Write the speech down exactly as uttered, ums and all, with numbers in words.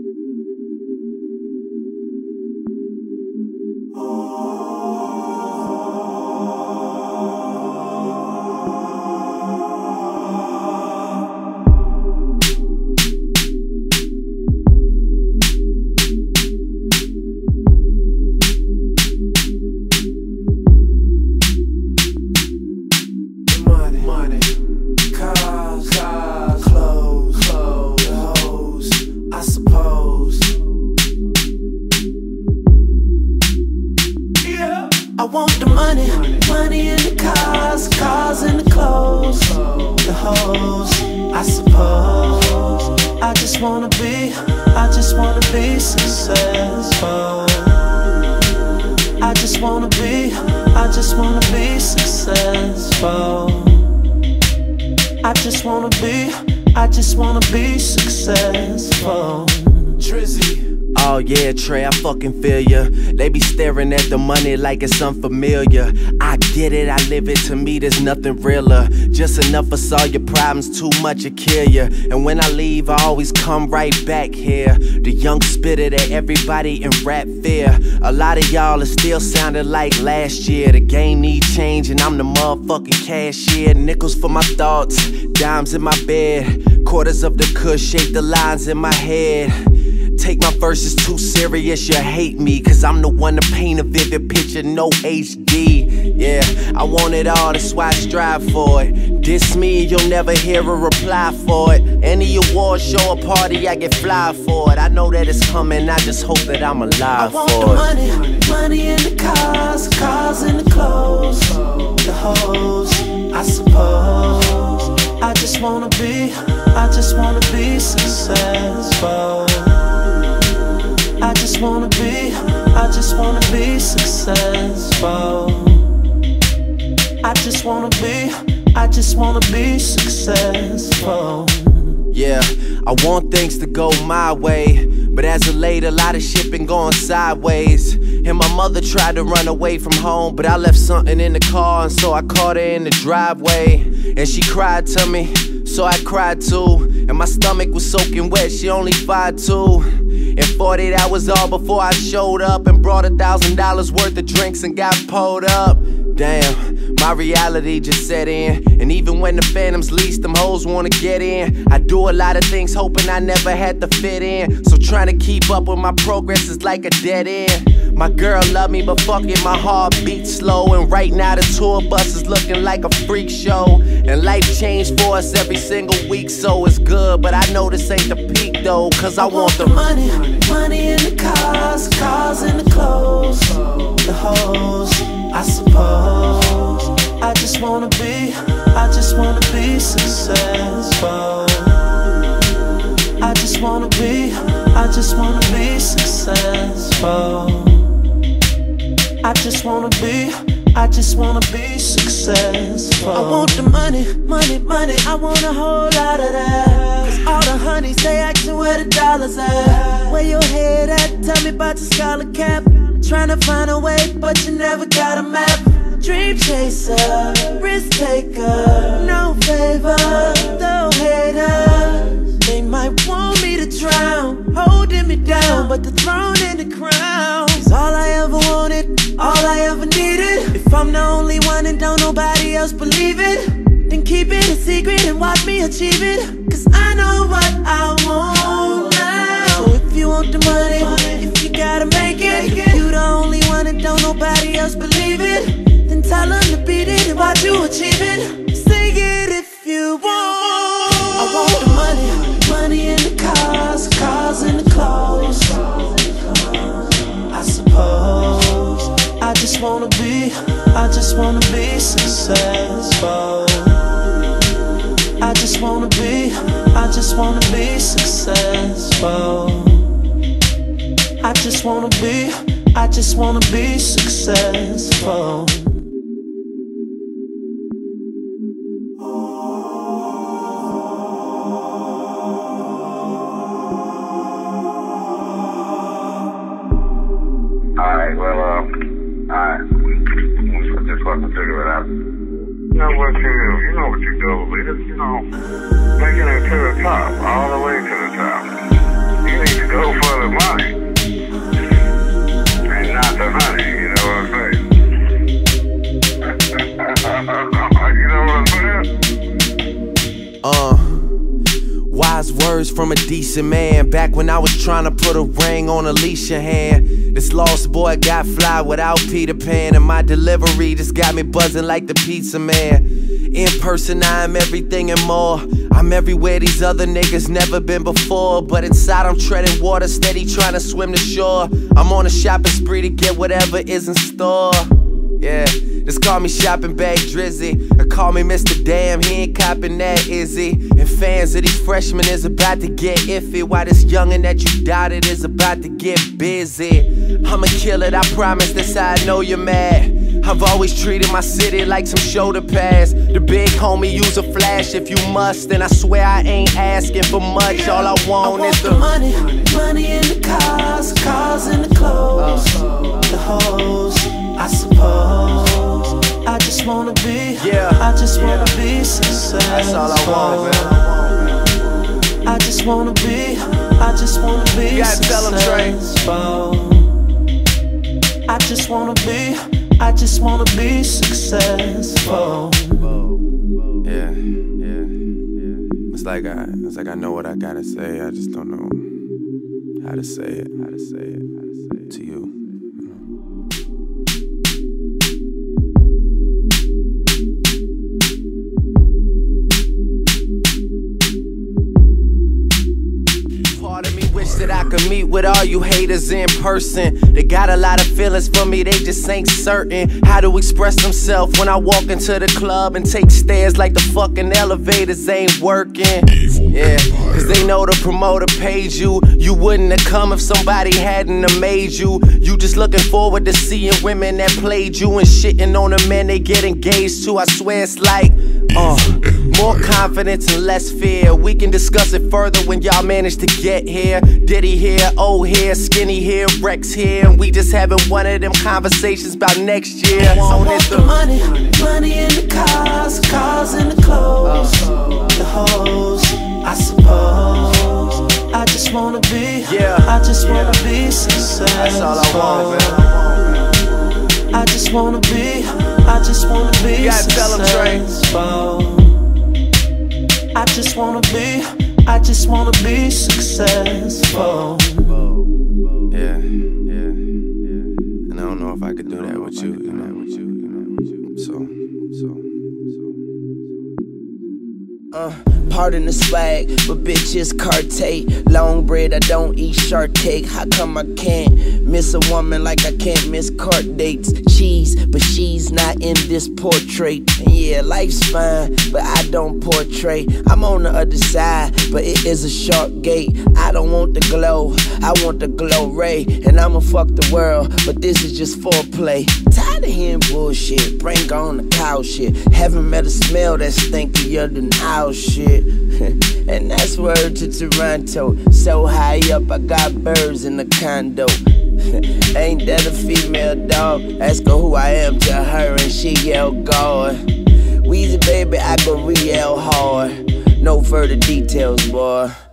I want the money, money in the cars, cars in the clothes, the hoes, I suppose. I just wanna be, I just wanna be successful. I just wanna be, I just wanna be successful. I just wanna be, I just wanna be successful. Drizzy. Oh yeah, Trey, I fucking feel ya. They be staring at the money like it's unfamiliar. I get it, I live it, to me there's nothing realer. Just enough for all your problems, too much to kill ya. And when I leave, I always come right back here. The young spitter that everybody in rap fear. A lot of y'all are still sounding like last year. The game needs change and I'm the motherfucking cashier. Nickels for my thoughts, dimes in my bed. Quarters of the kush shape the lines in my head. Take my verses too serious, you hate me, cause I'm the one to paint a vivid picture, no H D. Yeah, I want it all, that's why I strive for it. Diss me, you'll never hear a reply for it. Any award show or party, I get fly for it. I know that it's coming, I just hope that I'm alive for it. I want the money, money in the cars, cars in the clothes, the hoes, I suppose. I just wanna be, I just wanna be successful. I just wanna be, I just wanna be successful. I just wanna be, I just wanna be successful. Yeah, I want things to go my way, but as of late, a lot of shit been going sideways. And my mother tried to run away from home, but I left something in the car, and so I caught her in the driveway. And she cried to me, so I cried too. And my stomach was soaking wet, she only five two. And forty-eight hours all before I showed up and brought a thousand dollars worth of drinks and got pulled up. Damn, my reality just set in. And even when the phantoms least, them hoes wanna get in. I do a lot of things hoping I never had to fit in. So trying to keep up with my progress is like a dead end. My girl love me, but fuck it, my heart beats slow. And right now the tour bus is looking like a freak show. And life changed for us every single week, so it's good. But I know this ain't the peak though, cause I, I want, want the money, money in the cars, cars in the clothes, the hoes, I suppose. I just wanna be, I just wanna be successful. I just wanna be, I just wanna be successful. I just wanna be, I just wanna be successful. I want the money, money, money, I want a whole lot of that. Cause all the honeys, they asking where the dollars at. Where your head at, tell me about your scholar cap. Tryna find a way, but you never got a map. Dream chaser, risk taker, no favor, no haters. They might want me to drown, holding me down, but the throne and the crown is all I ever wanted, all I ever needed. If I'm the only one and don't nobody else believe it, then keep it a secret and watch me achieve it. Cause I know what I want now. So if you want the money, if you gotta make it, you the only one and don't nobody else believe it, then tell them to beat it and watch you achieve it. Say it if you want. I want the money, money in the cars, cars in the clothes, I suppose. I just wanna be, I just wanna be successful. I just wanna be, I just wanna be successful. I just wanna be, I just wanna be successful. Alright, well, uh, alright. I just want to figure it out. You know what you do, you know what you do, leaders, you know, making it to the top, all the way to the top. You need to go for from a decent man. Back when I was trying to put a ring on Alicia's hand. This lost boy got fly without Peter Pan. And my delivery just got me buzzing like the pizza man. In person I am everything and more. I'm everywhere these other niggas never been before. But inside I'm treading water, steady trying to swim to shore. I'm on a shopping spree to get whatever is in store. Yeah, just call me shopping bag Drizzy, or call me Mister Damn, he ain't copping that, is he? And fans of these freshmen is about to get iffy, while this youngin' that you doubted is about to get busy. I'ma kill it, I promise, that's how I know you're mad. I've always treated my city like some shoulder pads. The big homie use a flash if you must, and I swear I ain't asking for much. All I want, I want is the, the money, money in the cars, cars in the clothes, the hoes, I suppose. I just wanna be, yeah, I just wanna yeah. be successful. That's all I want, man. I just wanna be, I just wanna be You gotta tell 'em, Trey. successful. I just wanna be, I just wanna be successful. Yeah, yeah, yeah. It's like I, it's like I know what I gotta say. I just don't know how to say it, how to say it, how to say it to you. Part of me wish that I could meet with all you haters in person. They got a lot of feelings for me, they just ain't certain how to express themselves when I walk into the club and take stairs like the fucking elevators ain't working. Yeah, cause they know the promoter paid you. You wouldn't have come if somebody hadn't have made you. You just looking forward to seeing women that played you and shitting on the men they get engaged to. I swear it's like, uh, more confidence and less fear. We can discuss it further when y'all manage to get here. Diddy here, old here, skinny here, Rex here, and we just having one of them conversations about next year. I want the money, money in the cars, cars in the clothes, the hoes, I suppose. I just wanna be, yeah, I just wanna yeah. be successful. That's all I want, man. I just wanna be, I just wanna be You gotta tell 'em, Trey. successful. I just wanna be, I just wanna be successful. Yeah, yeah, yeah. And I don't know if I could do that with you, you know, with you, you know, with you. So, so, so. Uh, pardon the swag, but bitch it's Cartier. Long bread, I don't eat shark cake. How come I can't miss a woman like I can't miss court dates? Cheese, but she's not in this portrait. And yeah, life's fine, but I don't portray. I'm on the other side, but it is a short gate. I don't want the glow, I want the glow ray. And I'ma fuck the world, but this is just foreplay. Tired of hearing bullshit, bring on the cow shit. Haven't met a smell that's stinkier than our shit. And that's word to Toronto. So high up, I got birds in the condo. Ain't that a female dog? Ask her who I am to her and she yell God. Weezy baby, I go real hard. No further details, boy.